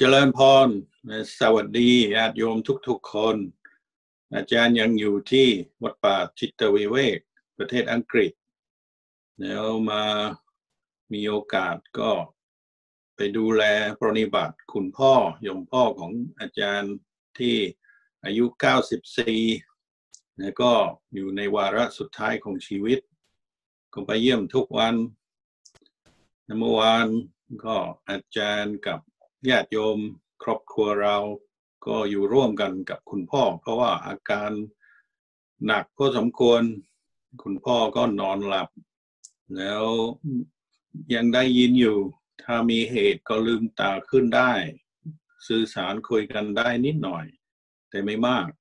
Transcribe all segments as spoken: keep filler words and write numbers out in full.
เจริญพรสวัสดีญาติโยมทุกๆคนอาจารย์ยังอยู่ที่วัดป่าจิตวิเวกประเทศอังกฤษแล้วมามีโอกาสก็ไปดูแลปรนนิบัติคุณพ่อโยมพ่อของอาจารย์ที่อายุเก้าสิบสี่แล้วก็อยู่ในวาระสุดท้ายของชีวิตก็ไปเยี่ยมทุกวันเมื่อวานก็อาจารย์กับญาติโยมครอบครัวเราก็อยู่ร่วมกันกับคุณพ่อเพราะว่าอาการหนักพอสมควรคุณพ่อก็นอนหลับแล้วยังได้ยินอยู่ถ้ามีเหตุก็ลืมตาขึ้นได้สื่อสารคุยกันได้นิดหน่อยแต่ไม่มาก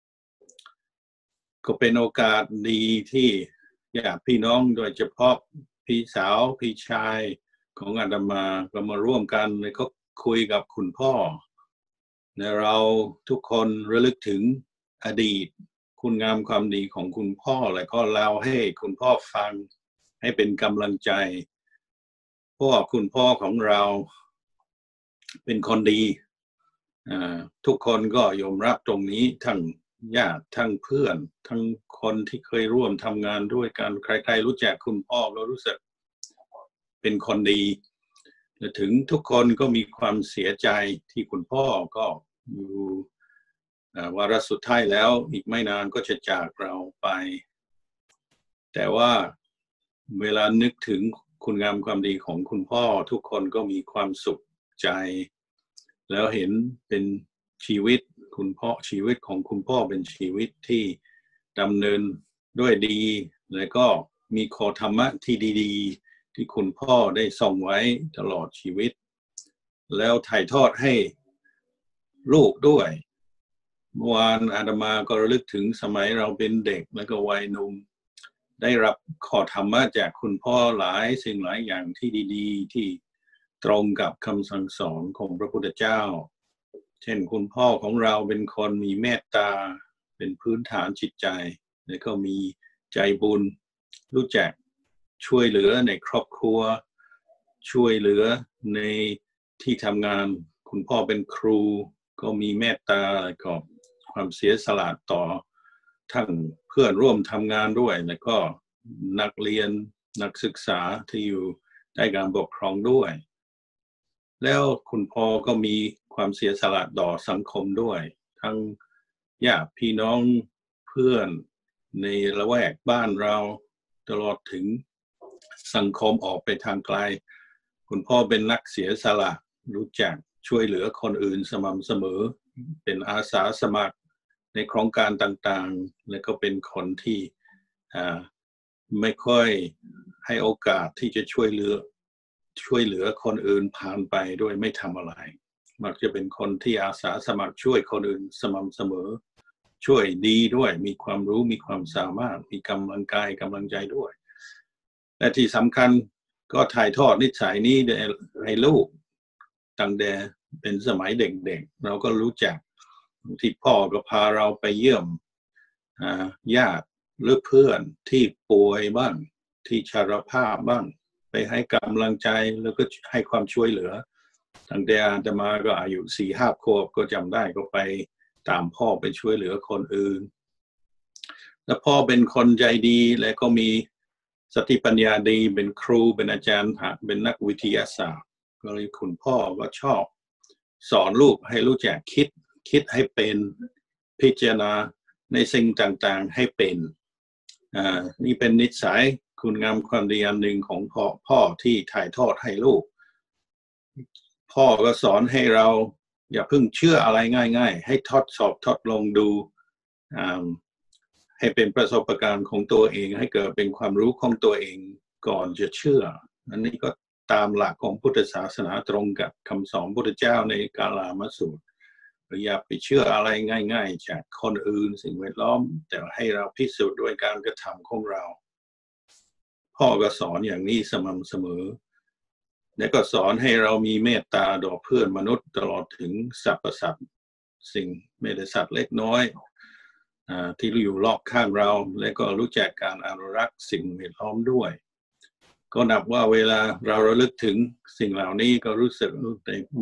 ก็เป็นโอกาสดีที่ญาติพี่น้องโดยเฉพาะพี่สาวพี่ชายของอาตมาก็มาร่วมกันแล้วก็คุยกับคุณพ่อและเราทุกคนระลึกถึงอดีตคุณงามความดีของคุณพ่อและก็เล่าให้คุณพ่อฟังให้เป็นกำลังใจเพราะว่าคุณพ่อของเราเป็นคนดีทุกคนก็ยอมรับตรงนี้ทั้งญาติทั้งเพื่อนทั้งคนที่เคยร่วมทำงานด้วยกันใครๆรู้จักคุณพ่อก็รู้สึกเป็นคนดีและถึงทุกคนก็มีความเสียใจที่คุณพ่อก็อยู่วาระสุดท้ายแล้วอีกไม่นานก็จะจากเราไปแต่ว่าเวลานึกถึงคุณงามความดีของคุณพ่อทุกคนก็มีความสุขใจแล้วเห็นเป็นชีวิตคุณพ่อชีวิตของคุณพ่อเป็นชีวิตที่ดำเนินด้วยดีและก็มีข้อธรรมะที่ดีๆที่คุณพ่อได้ส่งไว้ตลอดชีวิตแล้วถ่ายทอดให้ลูกด้วยเมื่อวานอาตมาก็ระลึกถึงสมัยเราเป็นเด็กแล้วก็วัยหนุ่มได้รับข้อธรรมะจากคุณพ่อหลายสิ่งหลายอย่างที่ดีๆที่ตรงกับคำสั่งสอนของพระพุทธเจ้าเช่นคุณพ่อของเราเป็นคนมีเมตตาเป็นพื้นฐานจิตใจแล้วก็มีใจบุญรู้จักช่วยเหลือในครอบครัวช่วยเหลือในที่ทำงานคุณพ่อเป็นครูก็มีเมตตาแล้วก็ความเสียสละต่อทั้งเพื่อนร่วมทำงานด้วยแล้วก็นักเรียนนักศึกษาที่อยู่ในการปกครองด้วยแล้วคุณพ่อก็มีความเสียสละต่อสังคมด้วยทั้งญาติพี่น้องเพื่อนในละแวกบ้านเราตลอดถึงสังคมออกไปทางไกลคุณพ่อเป็นนักเสียสละรู้จักช่วยเหลือคนอื่นสม่ำเสมอเป็นอาสาสมัครในโครงการต่างๆและก็เป็นคนที่ไม่ค่อยให้โอกาสที่จะช่วยเหลือช่วยเหลือคนอื่นผ่านไปด้วยไม่ทำอะไรมักจะเป็นคนที่อาสาสมัครช่วยคนอื่นสม่ำเสมอช่วยดีด้วยมีความรู้มีความสามารถมีกำลังกายกำลังใจด้วยและที่สำคัญก็ถ่ายทอดนิสัยนี้ให้ลูกตั้งแต่เป็นสมัยเด็กๆเราก็รู้จักที่พ่อก็พาเราไปเยี่ยมญาติหรือเพื่อนที่ป่วยบ้างที่ชราภาพบ้างไปให้กำลังใจแล้วก็ให้ความช่วยเหลือตั้งแต่อาตมาก็อายุสี่ห้าขวบก็จำได้ก็ไปตามพ่อไปช่วยเหลือคนอื่นแล้วพ่อเป็นคนใจดีและก็มีสติปัญญาดีเป็นครูเป็นอาจารย์เป็นนักวิทยาศาสตร์ก็เลยคุณพ่อก็ชอบสอนลูกให้รู้จักคิดคิดให้เป็นพิจารณาในสิ่งต่างๆให้เป็นอ่านี่เป็นนิสัยคุณงามความดีอันหนึ่งของพ่อพ่อที่ถ่ายทอดให้ลูกพ่อก็สอนให้เราอย่าเพิ่งเชื่ออะไรง่ายๆให้ทดสอบทดลองดูอ่าให้เป็นประสบการณ์ของตัวเองให้เกิดเป็นความรู้ของตัวเองก่อนจะเชื่ออันนี้ก็ตามหลักของพุทธศาสนาตรงกับคำสอนพุทธเจ้าในกาลามสูตรอย่าไปเชื่ออะไรง่ายๆจากคนอื่นสิ่งแวดล้อมแต่ให้เราพิสูจน์ด้วยการกระทำของเราพ่อก็สอนอย่างนี้สม่ำเสมอและก็สอนให้เรามีเมตตาต่อเพื่อนมนุษย์ตลอดถึงสรรพสัตว์สิ่งไม่ได้สัตว์เล็กน้อยที่อยู่รอบข้างเราและก็รู้จักการอนุรักษ์สิ่งแวดล้อมด้วยก็นับว่าเวลาเราระลึกถึงสิ่งเหล่านี้ก็รู้สึกมี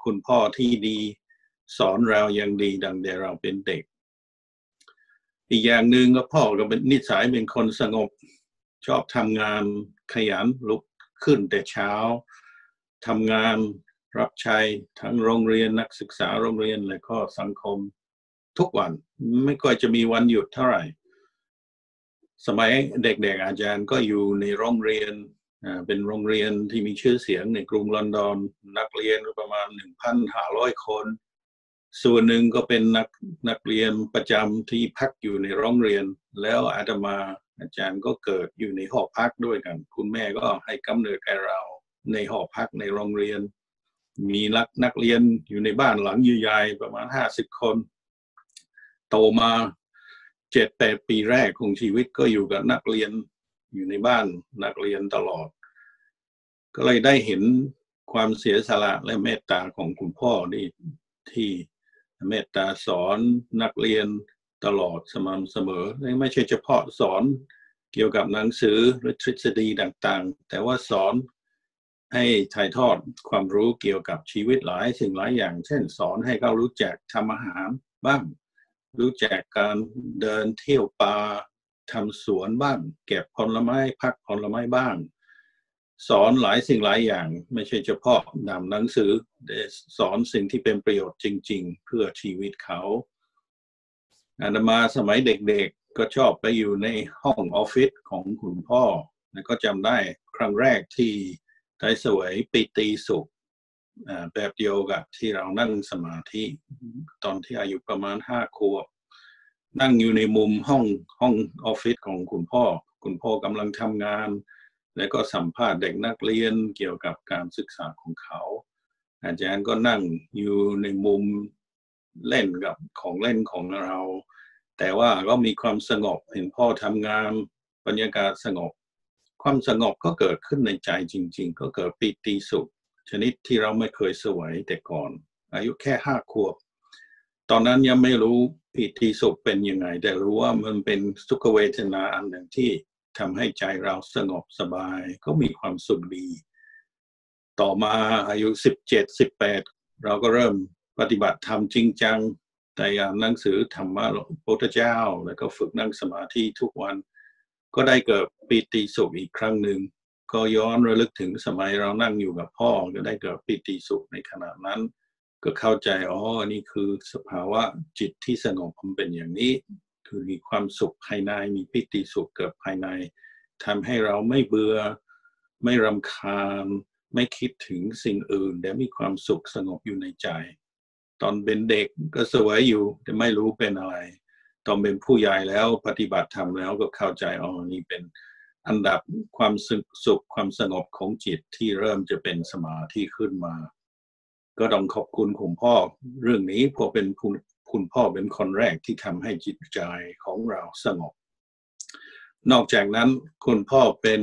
คุณพ่อที่ดีสอนเราอย่างดีดังแต่เราเป็นเด็กอีกอย่างหนึ่งก็พ่อก็เป็นนิสัยเป็นคนสงบชอบทำงานขยันลุกขึ้นแต่เช้าทำงานรับใช้ทั้งโรงเรียนนักศึกษาโรงเรียนและก็สังคมทุกวันไม่ค่อยจะมีวันหยุดเท่าไหร่สมัยเด็กๆอาจารย์ก็อยู่ในโรงเรียนเป็นโรงเรียนที่มีชื่อเสียงในกรุงลอนดอนนักเรียนประมาณ หนึ่งพันห้าร้อย คนส่วนหนึ่งก็เป็นนักนักเรียนประจำที่พักอยู่ในโรงเรียนแล้วอาตมาอาจารย์ก็เกิดอยู่ในหอพักด้วยกันคุณแม่ก็ให้กำเนิดแก่เราในหอพักในโรงเรียนมีนักนักเรียนอยู่ในบ้านหลังใหญ่ๆประมาณห้าสิบคนโตมา เจ็ดแปด ปีแรกของชีวิตก็อยู่กับนักเรียนอยู่ในบ้านนักเรียนตลอดก็เลยได้เห็นความเสียสละและเมตตาของคุณพ่อนี่ที่เมตตาสอนนักเรียนตลอดสม่ำเสมอไม่ใช่เฉพาะสอนเกี่ยวกับหนังสือหรือทฤษฎีต่างๆแต่ว่าสอนให้ถ่ายทอดความรู้เกี่ยวกับชีวิตหลายสิ่งหลายอย่างเช่นสอนให้เขารู้จักทำอาหารบ้างรู้จักการเดินเที่ยวป่าทำสวนบ้างเก็บผลไม้พักผลไม้บ้างสอนหลายสิ่งหลายอย่างไม่ใช่เฉพาะนำหนังสือแต่สอนสิ่งที่เป็นประโยชน์จริงๆเพื่อชีวิตเขาอาตมาสมัยเด็กๆก็ชอบไปอยู่ในห้องออฟฟิศของคุณพ่อแล้วก็จำได้ครั้งแรกที่ได้เสวยปิติสุขแบบเดียวกับที่เรานั่งสมาธิตอนที่อายุประมาณห้าขวบนั่งอยู่ในมุมห้องห้องออฟฟิศของคุณพ่อคุณพ่อกำลังทำงานแล้วก็สัมภาษณ์เด็กนักเรียนเกี่ยวกับการศึกษาของเขาอาจารย์ก็นั่งอยู่ในมุมเล่นกับของเล่นของเราแต่ว่าก็มีความสงบเห็นพ่อทำงานบรรยากาศสงบความสงบก็เกิดขึ้นในใจจริงๆก็เกิดปิติสุขชนิดที่เราไม่เคยเสวยแต่ก่อนอายุแค่ห้าขวบตอนนั้นยังไม่รู้ปิติสุขเป็นยังไงแต่รู้ว่ามันเป็นสุขเวทนาอันหนึ่งที่ทำให้ใจเราสงบสบายก็มีความสุขดีต่อมาอายุสิบเจ็ด สิบแปดเราก็เริ่มปฏิบัติธรรมจริงจังแต่อ่านหนังสือธรรมะพระพุทธเจ้าแล้วก็ฝึกนั่งสมาธิทุกวันก็ได้เกิดปิติสุขอีกครั้งหนึ่งก็ย้อนระลึกถึงสมัยเรานั่งอยู่กับพ่อก็ได้เกิดปิติสุขในขณะนั้นก็เข้าใจอ๋อนี่คือสภาวะจิตที่สงบมันเป็นอย่างนี้คือมีความสุขภายในมีปิติสุขเกิดภายในทำให้เราไม่เบื่อไม่รำคาญไม่คิดถึงสิ่งอื่นแต่มีความสุขสงบอยู่ในใจตอนเป็นเด็กก็สวยอยู่แต่ไม่รู้เป็นอะไรตอนเป็นผู้ใหญ่แล้วปฏิบัติธรรมแล้วก็เข้าใจอ๋อนี่เป็นอันดับความสุขความสงบของจิตที่เริ่มจะเป็นสมาธิขึ้นมาก็ต้องขอบคุณคุณพ่อเรื่องนี้เพราะเป็นคุณพ่อเป็นคนแรกที่ทำให้จิตใจของเราสงบนอกจากนั้นคุณพ่อเป็น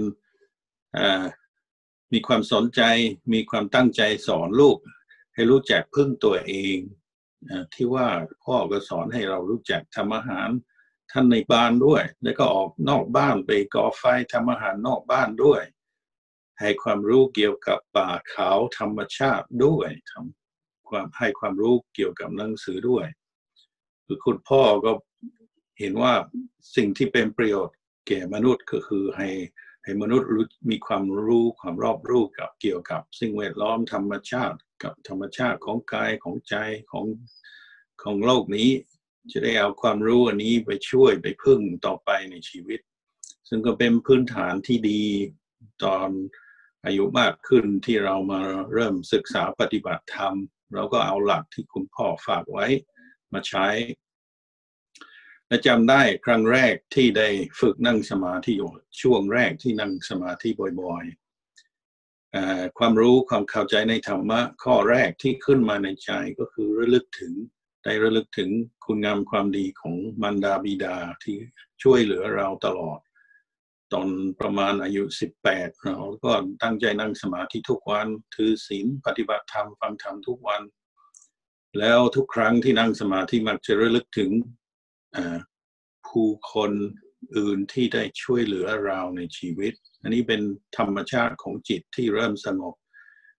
มีความสนใจมีความตั้งใจสอนลูกให้รู้จักพึ่งตัวเองที่ว่าพ่อก็สอนให้เรารู้จักทำอาหารท่านในบ้านด้วยแล้วก็ออกนอกบ้านไปก่อไฟทำอาหารนอกบ้านด้วยให้ความรู้เกี่ยวกับป่าเขาธรรมชาติด้วยทำความให้ความรู้เกี่ยวกับหนังสือด้วยคือคุณพ่อก็เห็นว่าสิ่งที่เป็นประโยชน์แก่มนุษย์ก็คือให้ให้มนุษย์รู้มีความรู้ความรอบรู้กับเกี่ยวกับสิ่งแวดล้อมธรรมชาติกับธรรมชาติของกายของใจของของโลกนี้จะได้เอาความรู้อันนี้ไปช่วยไปพึ่งต่อไปในชีวิตซึ่งก็เป็นพื้นฐานที่ดีตอนอายุมากขึ้นที่เรามาเริ่มศึกษาปฏิบัติธรรมเราก็เอาหลักที่คุณพ่อฝากไว้มาใช้และจำได้ครั้งแรกที่ได้ฝึกนั่งสมาธิอยู่ช่วงแรกที่นั่งสมาธิบ่อยๆความรู้ความเข้าใจในธรรมะข้อแรกที่ขึ้นมาในใจก็คือระลึกถึงได้ระลึกถึงคุณงามความดีของมารดาบิดาที่ช่วยเหลือเราตลอดตอนประมาณอายุสิบแปดเราก็ตั้งใจนั่งสมาธิทุกวันถือศีลปฏิบัติธรรมฟังธรรมทุกวันแล้วทุกครั้งที่นั่งสมาธิมักจะระลึกถึงผู้คนอื่นที่ได้ช่วยเหลือเราในชีวิตอันนี้เป็นธรรมชาติของจิตที่เริ่มสงบ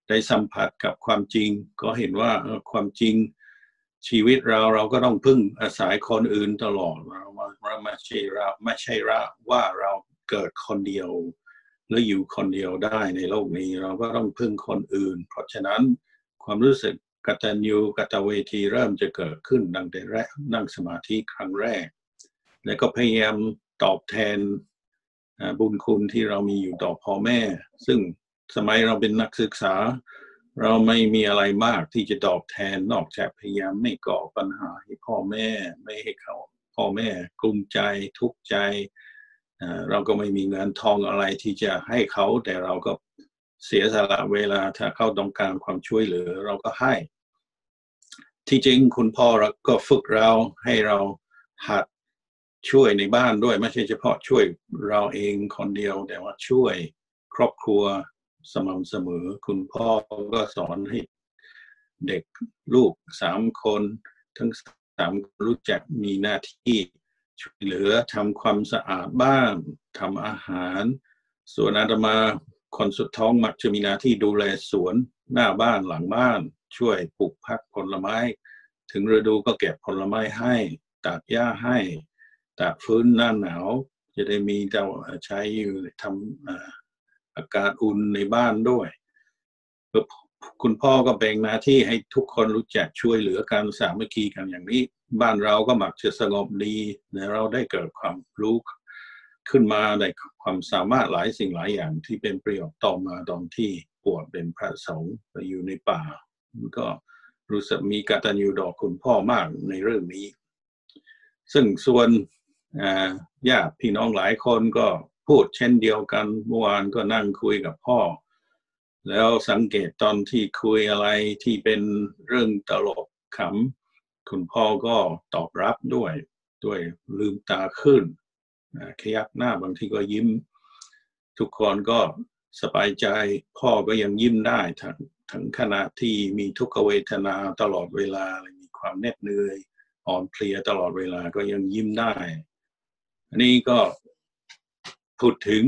ได้สัมผัสกับความจริงก็เห็นว่าความจริงชีวิตเราเราก็ต้องพึ่งอาศัยคนอื่นตลอดเราเราไม่ใช่เราไม่ใช่ว่าเราเกิดคนเดียวหรืออยู่คนเดียวได้ในโลกนี้เราก็ต้องพึ่งคนอื่นเพราะฉะนั้นความรู้สึกกตัญญูกตเวทีเริ่มจะเกิดขึ้นตั้งแต่แรกนั่งสมาธิครั้งแรกและก็พยายามตอบแทนบุญคุณที่เรามีอยู่ต่อพ่อแม่ซึ่งสมัยเราเป็นนักศึกษาเราไม่มีอะไรมากที่จะตอบแทนนอกจากพยายามไม่ก่อปัญหาให้พ่อแม่ไม่ให้เขาพ่อแม่กลุ้มใจทุกข์ใจเราก็ไม่มีเงินทองอะไรที่จะให้เขาแต่เราก็เสียสละเวลาถ้าเขาต้องการความช่วยเหลือเราก็ให้ที่จริงคุณพ่อเราก็ฝึกเราให้เราหัดช่วยในบ้านด้วยไม่ใช่เฉพาะช่วยเราเองคนเดียวแต่ว่าช่วยครอบครัวสม่ำเสมอคุณพ่อก็สอนให้เด็กลูกสามคนทั้งสามรู้จักมีหน้าที่ช่วยเหลือทำความสะอาดบ้านทำอาหารส่วนอาตมาคนสุดท้องมักจะมีหน้าที่ดูแลสวนหน้าบ้านหลังบ้านช่วยปลูกผักผลไม้ถึงฤดูก็เก็บผลไม้ให้ตัดหญ้าให้ตากฟื้นหน้าหนาวจะได้มีเตาใช้อยู่ทำอากาศอุ่นในบ้านด้วยคุณพ่อก็แบ่งหน้าที่ให้ทุกคนรู้จักช่วยเหลือกันสามัคคีกันอย่างนี้บ้านเราก็มักจะสงบดีและเราได้เกิดความรู้ขึ้นมาในความสามารถหลายสิ่งหลายอย่างที่เป็นประโยชน์ต่อมาตอนที่บวชเป็นพระสงฆ์ไปอยู่ในป่าก็รู้สึกมีกตัญญูต่อคุณพ่อมากในเรื่องนี้ซึ่งส่วนญาติพี่น้องหลายคนก็พูดเช่นเดียวกันเมื่อวานก็นั่งคุยกับพ่อแล้วสังเกตตอนที่คุยอะไรที่เป็นเรื่องตลกขำคุณพ่อก็ตอบรับด้วยด้วยลืมตาขึ้นขยักหน้าบางทีก็ยิ้มทุกคนก็สบายใจพ่อก็ยังยิ้มได้ทั้งทั้งขณะที่มีทุกขเวทนาตลอดเวลามีความเหน็ดเหนื่อยอ่อนเพลียตลอดเวลาก็ยังยิ้มได้อันนี้ก็พูดถึง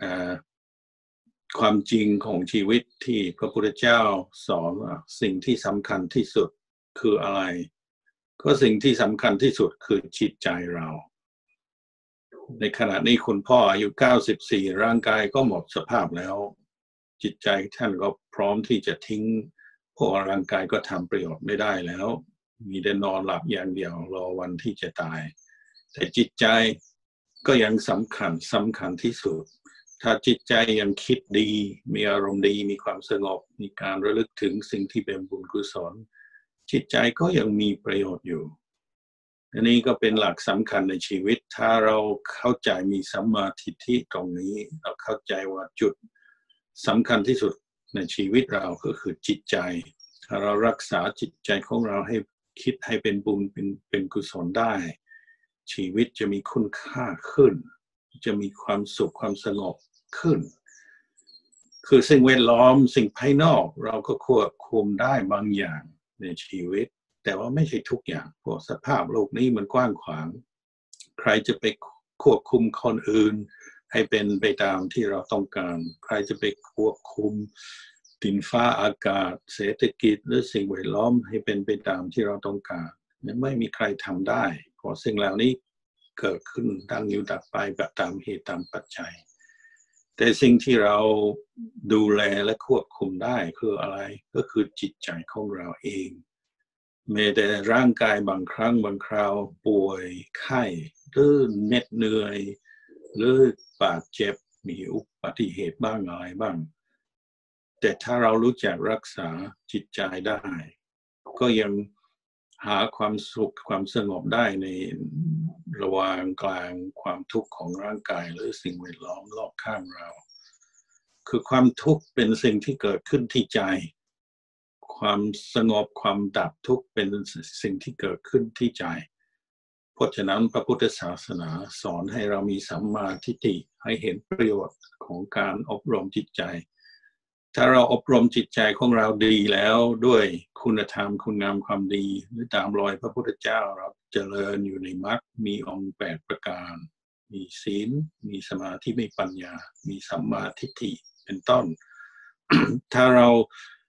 ความจริงของชีวิตที่พระพุทธเจ้าสอนว่าสิ่งที่สำคัญที่สุดคืออะไรก็สิ่งที่สำคัญที่สุดคือจิตใจเราในขณะนี้คุณพ่ออายุเก้าสิบสี่ร่างกายก็หมดสภาพแล้วจิตใจท่านก็พร้อมที่จะทิ้งเพราะร่างกายก็ทำประโยชน์ไม่ได้แล้วมีแต่นอนหลับอย่างเดียวรอวันที่จะตายแต่จิตใจก็ยังสำคัญสำคัญที่สุดถ้าจิตใจยังคิดดีมีอารมณ์ดีมีความสงบมีการระลึกถึงสิ่งที่เป็นบุญกุศลจิตใจก็ยังมีประโยชน์อยู่อันนี้ก็เป็นหลักสำคัญในชีวิตถ้าเราเข้าใจมีสัมมาทิฏฐิตรงนี้เราเข้าใจว่าจุดสำคัญที่สุดในชีวิตเราก็คือจิตใจถ้าเรารักษาจิตใจของเราให้คิดให้เป็นบุญเป็นเป็นกุศลได้ชีวิตจะมีคุณค่าขึ้นจะมีความสุขความสงบขึ้นคือสิ่งแวดล้อมสิ่งภายนอกเราก็ควบคุมได้บางอย่างในชีวิตแต่ว่าไม่ใช่ทุกอย่างเพราะสภาพโลกนี้มันกว้างขวางใครจะไปควบคุมคนอื่นให้เป็นไปตามที่เราต้องการใครจะไปควบคุมดินฟ้าอากาศเศรษฐกิจหรือสิ่งแวดล้อมให้เป็นไปตามที่เราต้องการไม่มีใครทำได้เพราะสิ่งเหล่านี้เกิดขึ้นตั้งอยู่ดับไปแบบตามเหตุตามปัจจัยแต่สิ่งที่เราดูแลและควบคุมได้คืออะไรก็คือจิตใจของเราเองแม้แต่ร่างกายบางครั้งบางคราวป่วยไข้หรือเหน็ดเหนื่อยหรือบาดเจ็บมีอุบัติเหตุบ้างอะไรบ้างแต่ถ้าเรารู้จักรักษาจิตใจได้ก็ยังหาความสุขความสงบได้ในระหว่างกลางความทุกข์ของร่างกายหรือสิ่งแวดล้อมรอบข้างเราคือความทุกข์เป็นสิ่งที่เกิดขึ้นที่ใจความสงบความดับทุกข์เป็นสิ่งที่เกิดขึ้นที่ใจเพราะฉะนั้นพระพุทธศาสนาสอนให้เรามีสัมมาทิฏฐิให้เห็นประโยชน์ของการอบรมจิตใจถ้าเราอบรมจิตใจของเราดีแล้วด้วยคุณธรรมคุณงามความดีหรือตามรอยพระพุทธเจ้าเราเจริญอยู่ในมรรคมีองค์แปดประการมีศีลมีสมาธิมีปัญญามีสัมมาทิฏฐิเป็นต้น ถ้าเรา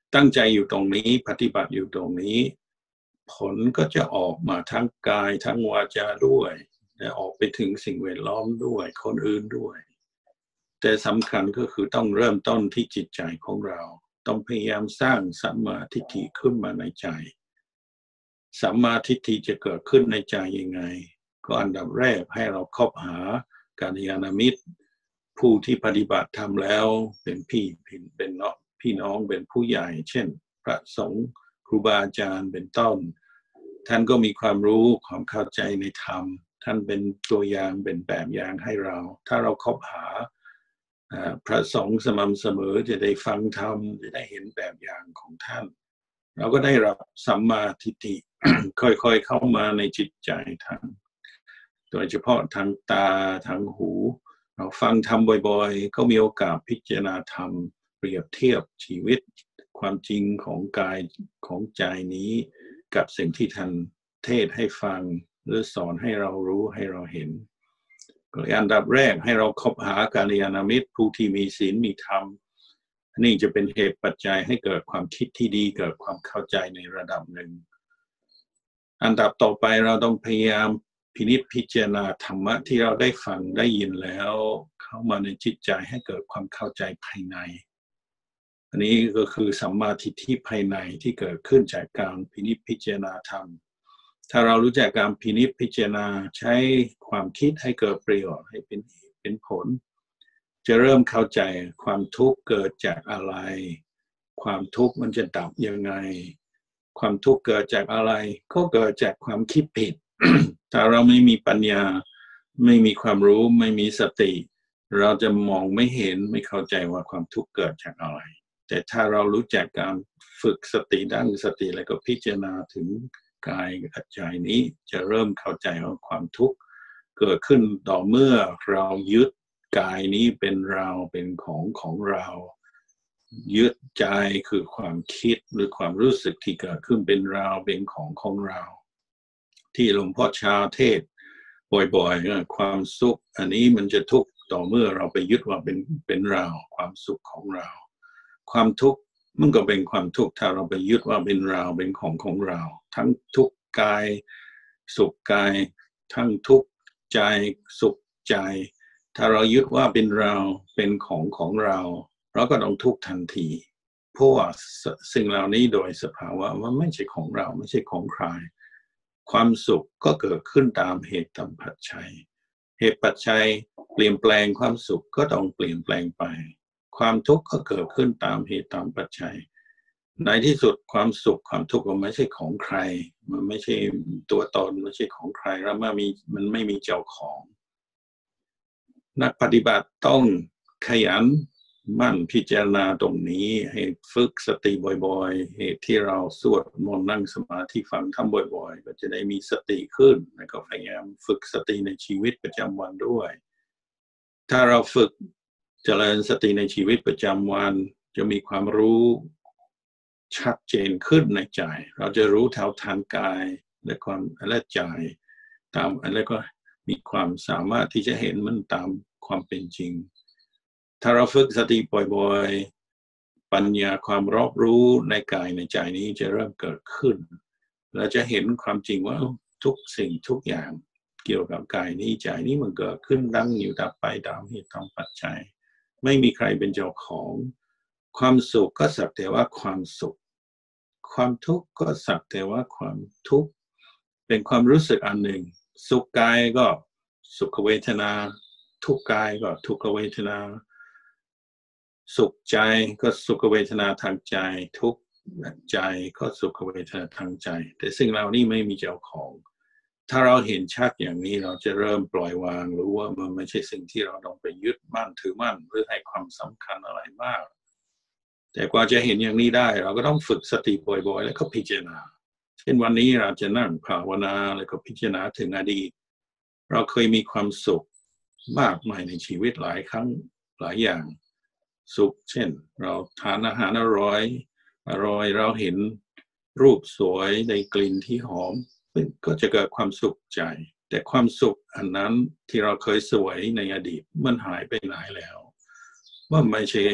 ตั้งใจอยู่ตรงนี้ปฏิบัติอยู่ตรงนี้ผลก็จะออกมาทั้งกายทั้งวาจาด้วยและออกไปถึงสิ่งแวดล้อมด้วยคนอื่นด้วยแต่สำคัญก็คือต้องเริ่มต้นที่จิตใจของเราต้องพยายามสร้างสัมมาทิฏฐิขึ้นมาในใจสัมมาทิฏฐิจะเกิดขึ้นในใจยังไงก็อันดับแรกให้เราคบหากัลยาณมิตรผู้ที่ปฏิบัติธรรมแล้วเป็นพี่เป็นเนาะพี่น้องเป็นผู้ใหญ่เช่นพระสงฆ์ครูบาอาจารย์เป็นต้นท่านก็มีความรู้ความเข้าใจในธรรมท่านเป็นตัวอย่างเป็นแบบอย่างให้เราถ้าเราคบหาพระสงฆ์สม่ำเสมอจะได้ฟังธรรมจะได้เห็นแบบอย่างของท่านเราก็ได้รับสัมมาทิฏฐิ ค่อยๆเข้ามาในจิตใจทางโดยเฉพาะทางตาทางหูเราฟังธรรมบ่อยๆก็มีโอกาสพิจารณาธรรมเปรียบเทียบชีวิตความจริงของกายของใจนี้กับสิ่งที่ท่านเทศให้ฟังหรือสอนให้เรารู้ให้เราเห็นก็อันดับแรกให้เราคบหากัลยาณมิตรผู้ที่มีศีลมีธรรมนี่จะเป็นเหตุปัจจัยให้เกิดความคิดที่ดีเกิดความเข้าใจในระดับหนึ่งอันดับต่อไปเราต้องพยายามพินิจพิจารณาธรรมะที่เราได้ฟังได้ยินแล้วเข้ามาในจิตใจให้เกิดความเข้าใจภายในอันนี้ก็คือสัมมาทิฏฐิภายในที่เกิดขึ้นจากการพินิจพิจารณาธรรมถ้าเรารู้จักการพินิจพิจารณาใช้ความคิดให้เกิดประโยชน์ให้เป็นเป็นผลจะเริ่มเข้าใจความทุกข์เกิดจากอะไรความทุกข์มันจะดับยังไงความทุกข์เกิดจากอะไรก็เกิดจากความคิดผิด ถ้าเราไม่มีปัญญาไม่มีความรู้ไม่มีสติเราจะมองไม่เห็นไม่เข้าใจว่าความทุกข์เกิดจากอะไรแต่ถ้าเรารู้จักการฝึกสติดั้งสติแล้วก็พิจารณาถึงกายกับใจนี้จะเริ่มเข้าใจว่าความทุกข์เกิดขึ้นต่อเมื่อเรายึดกายนี้เป็นเราเป็นของของเรายึดใจคือความคิดหรือความรู้สึกที่เกิดขึ้นเป็นเราเป็นของของเราที่หลวงพ่อชาเทศบ่อยๆความสุขอันนี้มันจะทุกข์ต่อเมื่อเราไปยึดว่าเป็นเป็นเราความสุขของเราความทุกข์มันก็เป็นความทุกข์ถ้าเราไปยึดว่าเป็นเราเป็นของของเราทั้งทุกข์กายสุขกายทั้งทุกข์ใจสุขใจถ้าเรายึดว่าเป็นเราเป็นของของเราเราก็ต้องทุกข์ทันทีเพราะว่าสิ่งเหล่านี้โดยสภาวะมันไม่ใช่ของเราไม่ใช่ของใครความสุขก็เกิดขึ้นตามเหตุตามปัจจัยเหตุปัจจัยเปลี่ยนแปลงความสุขก็ต้องเปลี่ยนแปลงไปความทุกข์ก็เกิดขึ้นตามเหตุตามปัจจัยในที่สุดความสุขความทุกข์มันไม่ใช่ของใครมันไม่ใช่ตัวตนไม่ใช่ของใครแล้วมันมีมันไม่มีเจ้าของนักปฏิบัติต้องขยันหมั่นพิจารณาตรงนี้ให้ฝึกสติบ่อยๆเหตุที่เราสวดมนต์นั่งสมาธิฟังธรรมบ่อยๆก็จะได้มีสติขึ้นแล้วก็พยายามฝึกสติในชีวิตประจำวันด้วยถ้าเราฝึกเจริญสติในชีวิตประจำวันจะมีความรู้ชัดเจนขึ้นในใจเราจะรู้เท่าทันกายและความและใจตามแล้วก็มีความสามารถที่จะเห็นมันตามความเป็นจริงถ้าเราฝึกสติบ่อยๆปัญญาความรอบรู้ในกายในใจนี้จะเริ่มเกิดขึ้นเราจะเห็นความจริงว่าทุกสิ่งทุกอย่างเกี่ยวกับกายนี้ใจนี้มันเกิดขึ้นดังอยู่ดับไปตามเหตุตามปัจจัยไม่มีใครเป็นเจ้าของความสุขก็สักแต่ว่าความสุขความทุกข์ก็สักแต่ว่าความทุกข์เป็นความรู้สึกอันหนึ่งสุขกายก็สุขเวทนาทุกข์กายก็ทุกขเวทนาสุขใจก็สุขเวทนาทางใจทุกข์ใจก็สุขเวทนาทางใจแต่สิ่งเหล่านี้ไม่มีเจ้าของถ้าเราเห็นชัดอย่างนี้เราจะเริ่มปล่อยวางรู้ว่ามันไม่ใช่สิ่งที่เราต้องไปยึดมั่นถือมั่นหรือให้ความสำคัญอะไรมากแต่กว่าจะเห็นอย่างนี้ได้เราก็ต้องฝึกสติบ่อยๆแล้วก็พิจารณาเช่นวันนี้เราจะนั่งภาวนาแล้วก็พิจารณาถึงอดีตเราเคยมีความสุขมากมายในชีวิตหลายครั้งหลายอย่างสุขเช่นเราทานอาหารอร่อยอร่อยเราเห็นรูปสวยได้กลิ่นที่หอมก็จะเกิดความสุขใจแต่ความสุขอันนั้นที่เราเคยสวยในอดีตมันหายไปไหนแล้วว่าไม่ใช่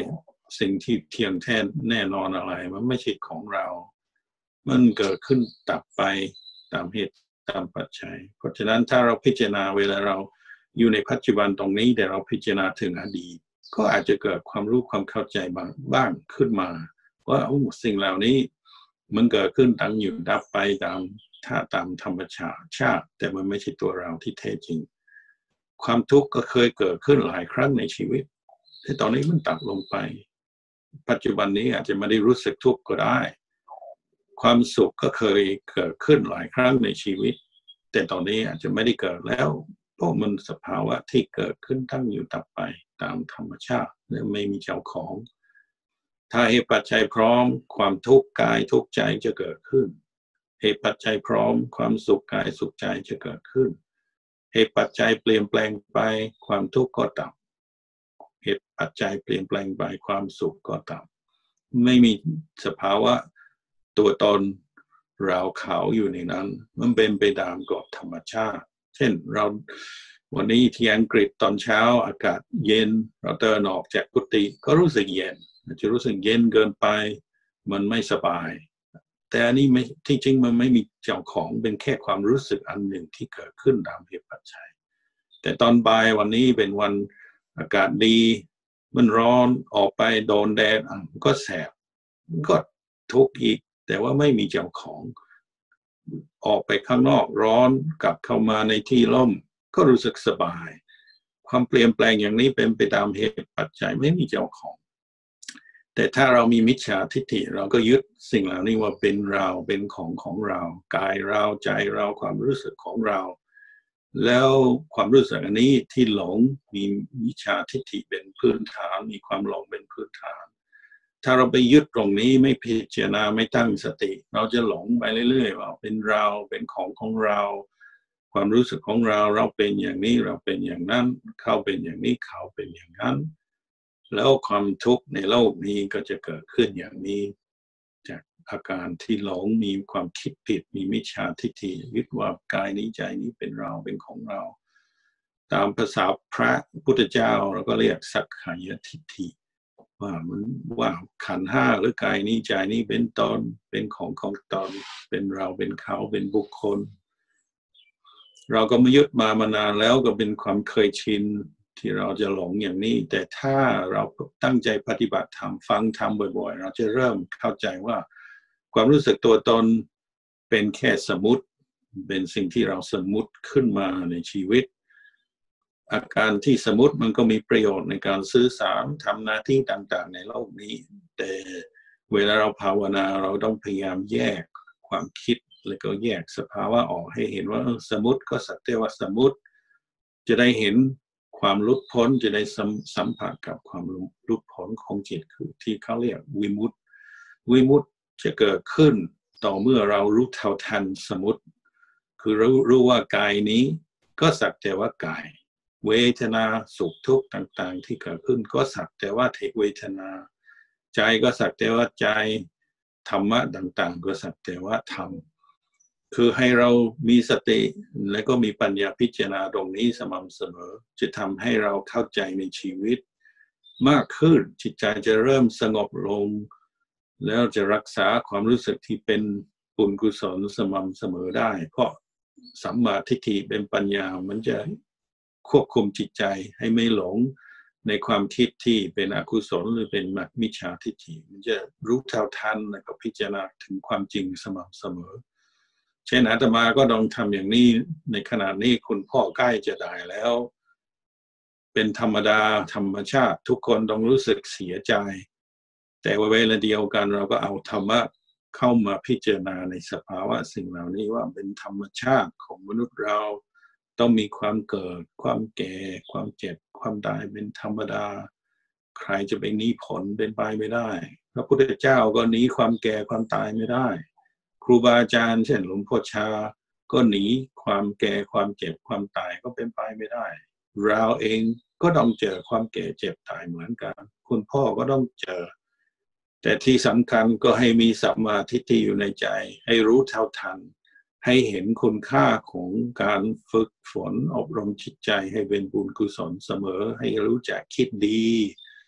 สิ่งที่เที่ยงแท้แน่นอนอะไรมันไม่ใช่ของเรามันเกิดขึ้นดับไปตามเหตุตามปัจจัยเพราะฉะนั้นถ้าเราพิจารณาเวลาเราอยู่ในปัจจุบันตรงนี้แต่เราพิจารณาถึงอดีตก็อาจจะเกิดความรู้ความเข้าใจบางบ้างขึ้นมาว่าโอ้สิ่งเหล่านี้มันเกิดขึ้นตั้งอยู่ดับไปตามถ้าตามธรรมชาติชาติแต่มันไม่ใช่ตัวเราที่แท้จริงความทุกข์ก็เคยเกิดขึ้นหลายครั้งในชีวิตแต่ตอนนี้มันตัดลงไปปัจจุบันนี้อาจจะไม่ได้รู้สึกทุกข์ก็ได้ความสุขก็เคยเกิดขึ้นหลายครั้งในชีวิตแต่ตอนนี้อาจจะไม่ได้เกิดแล้วเพราะมันสภาวะที่เกิดขึ้นตั้งอยู่ดับไปตามธรรมชาติและไม่มีเจ้าของถ้าเหตุปัจจัยพร้อมความทุกข์กายทุกข์ใจจะเกิดขึ้นเหตุปัจจัยพร้อมความสุขกายสุขใจจะเกิดขึ้นเหตุปัจจัยเปลี่ยนแปลงไปความทุกข์ก็ดับเหตุปัจจัยเปลี่ยนแปลงไปความสุขก็ดับไม่มีสภาวะตัวตนเราเขาอยู่ในนั้นมันเป็นไปตามกฎธรรมชาติเช่นเราวันนี้ที่อังกฤษตอนเช้าอากาศเย็นเราเดินออกจากกุฏิก็รู้สึกเย็นจะรู้สึกเย็นเกินไปมันไม่สบายแต่อันนี้ไม่ที่จริงมันไม่มีเจ้าของเป็นแค่ความรู้สึกอันหนึ่งที่เกิดขึ้นตามเหตุปัจจัยแต่ตอนบ่ายวันนี้เป็นวันอากาศดีมันร้อนออกไปโดนแดดก็แสบก็ทุกข์อีกแต่ว่าไม่มีเจ้าของออกไปข้างนอกร้อนกลับเข้ามาในที่ร่มก็รู้สึกสบายความเปลี่ยนแปลงอย่างนี้เป็นไปตามเหตุปัจจัยไม่มีเจ้าของแต่ถ้าเรามีมิจฉาทิฏฐิเราก็ยึดสิ่งเหล่านี้ว่าเป็นเราเป็นของของเรากายเราใจเราความรู้สึกของเราแล้วความรู้สึกอันนี้ที่หลงมีมิจฉาทิฏฐิเป็นพื้นฐานมีความหลงเป็นพื้นฐานถ้าเราไปยึดตรงนี้ไม่พิจารณาไม่ตั้งสติเราจะหลงไปเรื่อยๆว่าเป็นเราเป็นของของเราความรู้สึกของเราเราเป็นอย่างนี้เราเป็นอย่างนั้นเขาเป็นอย่างนี้เขาเป็นอย่างนั้นแล้วความทุกข์ในโลกนี้ก็จะเกิดขึ้นอย่างนี้จากอาการที่หลงมีความคิดผิดมีมิจฉาทิฏฐิยึดว่ากายนี้ใจนี้เป็นเราเป็นของเราตามภาษาพระพุทธเจ้าเราก็เรียกสักขายทิฏฐิว่ามันว่าขันธ์ห้าหรือกายนี้ใจนี้เป็นตนเป็นของของตนเป็นเราเป็นเขาเป็นบุคคลเราก็มายึดมามานานแล้วก็เป็นความเคยชินที่เราจะหลงอย่างนี้แต่ถ้าเราตั้งใจปฏิบัติธรรมฟังธรรมบ่อยๆเราจะเริ่มเข้าใจว่าความรู้สึกตัวตนเป็นแค่สมมุติเป็นสิ่งที่เราสมมุติขึ้นมาในชีวิตอาการที่สมมุติมันก็มีประโยชน์ในการสื่อสารทำหน้าที่ต่างๆในโลกนี้แต่เวลาเราภาวนาเราต้องพยายามแยกความคิดแล้วก็แยกสภาวะออกให้เห็นว่าสมมุติก็สักแต่ว่าสมมุติจะได้เห็นความหลุดพ้นจะได้สัมผัสกับความหลุดพ้นของจิตคือที่เขาเรียกวิมุตติวิมุตติจะเกิดขึ้นต่อเมื่อเรารู้เท่าทันสมมุติคือรู้รู้ว่ากายนี้ก็สักแต่ว่ากายเวทนาสุขทุกข์ต่างๆที่เกิดขึ้นก็สักแต่ว่าเทเวทนาใจก็สักแต่ว่าใจธรรมะต่างๆก็สักแต่ว่าธรรมคือให้เรามีสติและก็มีปัญญาพิจารณาตรงนี้สม่ำเสมอจะทำให้เราเข้าใจในชีวิตมากขึ้นจิตใจจะเริ่มสงบลงแล้วจะรักษาความรู้สึกที่เป็นบุญกุศลสม่ำเสมอได้เพราะสัมมาทิฏฐิเป็นปัญญามันจะควบคุมจิตใจให้ไม่หลงในความคิดที่เป็นอกุศลหรือเป็นมิจฉาทิฏฐิมันจะรู้เท่าทันแล้วก็พิจารณาถึงความจริงสม่ำเสมอเช่นอาตมาก็ต้องทำอย่างนี้ในขณะนี้คุณพ่อใกล้จะตายแล้วเป็นธรรมดาธรรมชาติทุกคนต้องรู้สึกเสียใจแต่เวลาเดียวกันเราก็เอาธรรมะเข้ามาพิจารณาในสภาวะสิ่งเหล่านี้ว่าเป็นธรรมชาติของมนุษย์เราต้องมีความเกิดความแก่ความเจ็บความตายเป็นธรรมดาใครจะไปหนีผลเป็นไปไม่ได้พระพุทธเจ้าก็หนีความแก่ความตายไม่ได้ครูบาอาจารย์เช่นหลวงพ่อชาก็หนีความแก่ความเจ็บความตายก็เป็นไปไม่ได้เราเองก็ต้องเจอความแก่เจ็บตายเหมือนกันคุณพ่อก็ต้องเจอแต่ที่สำคัญก็ให้มีสัมมาทิฏฐิอยู่ในใจให้รู้เท่าทันให้เห็นคุณค่าของการฝึกฝนอบรมจิตใจให้เป็นบุญกุศลเสมอให้รู้จักคิดดี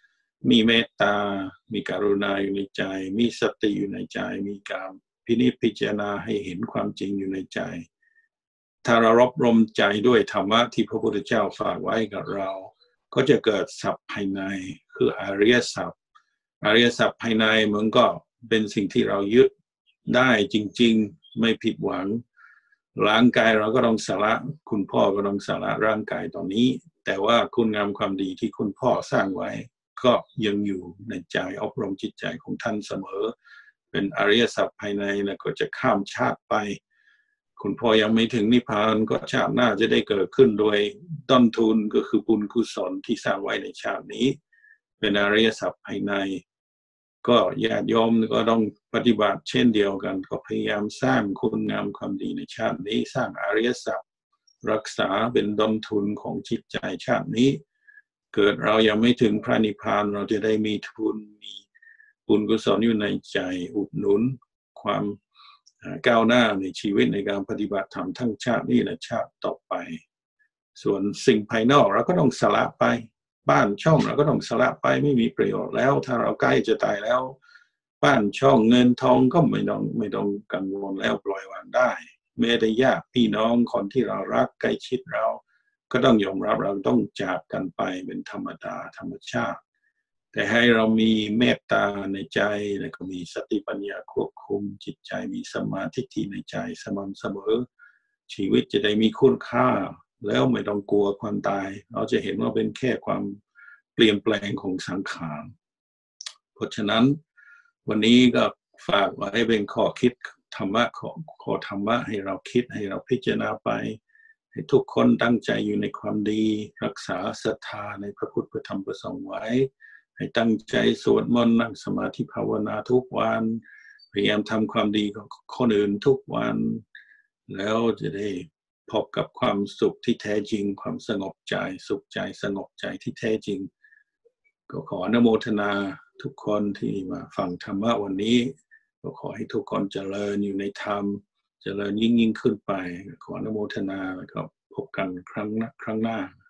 มีเมตตามีกรุณาอยู่ในใจมีสติอยู่ในใจมีการพินิจพิจารณาให้เห็นความจริงอยู่ในใจถ้าเรารบรมใจด้วยธรรมะที่พระพุทธเจ้าฝากไว้กับเราก็จะเกิดสัพภายในคืออริยสัพอริยสัพภายในมันก็เป็นสิ่งที่เรายึดได้จริงๆไม่ผิดหวังร่างกายเราก็ต้องสละคุณพ่อก็ต้องสละร่างกายตอนนี้แต่ว่าคุณงามความดีที่คุณพ่อสร้างไว้ก็ยังอยู่ในใจอบรมจิตใจของท่านเสมอเป็นอริยสัพภายในแล้วก็จะข้ามชาติไปคุณพ่อยังไม่ถึงนิพพานก็ชาติหน้าจะได้เกิดขึ้นโดยต้นทุนก็คือบุญกุศลที่สร้างไว้ในชาตินี้เป็นอริยสัพภายในก็ญาติโยมก็ต้องปฏิบัติเช่นเดียวกันก็พยายามสร้างคุณงามความดีในชาตินี้สร้างอริยสัพรักษาเป็นต้นทุนของจิตใจชาตินี้เกิดเรายังไม่ถึงพระนิพพานเราจะได้มีทุนมีบุญกุศลอยู่ในใจอุดหนุนความก้าวหน้าในชีวิตในการปฏิบัติธรรมทั้งชาตินี้และชาติต่อไปส่วนสิ่งภายนอกเราก็ต้องสละไปบ้านช่องเราก็ต้องสละไปไม่มีประโยชน์แล้วถ้าเราใกล้จะตายแล้วบ้านช่องเงินทองก็ไม่ต้องไม่ต้องกังวลแล้วปล่อยวางได้แม้แต่ญาติพี่น้องคนที่เรารักใกล้ชิดเราก็ต้องยอมรับเราต้องจากกันไปเป็นธรรมดาธรรมชาติแต่ให้เรามีเมตตาในใจแล้วก็มีสติปัญญาควบคุมจิตใจมีสมาธิที่ในใจสม่ำเสมอชีวิตจะได้มีคุณค่าแล้วไม่ต้องกลัวความตายเราจะเห็นว่าเป็นแค่ความเปลี่ยนแปลงของสังขารเพราะฉะนั้นวันนี้ก็ฝากไว้เป็นข้อคิดธรรมะขอขอธรรมะให้เราคิดให้เราพิจารณาไปให้ทุกคนตั้งใจอยู่ในความดีรักษาศรัทธาในพระพุทธพระธรรมพระสงฆ์ไว้ให้ตั้งใจสวดมนต์นั่งสมาธิภาวนาทุกวันพยายามทำความดีของคนอื่นทุกวันแล้วจะได้พบกับความสุขที่แท้จริงความสงบใจสุขใจสงบใจที่แท้จริงก็ขออนุโมทนาทุกคนที่มาฟังธรรมะวันนี้ก็ขอให้ทุกคนเจริญอยู่ในธรรมเจริญยิ่งยิ่งขึ้นไปขออนุโมทนาแล้วก็พบกันครั้งครั้งหน้า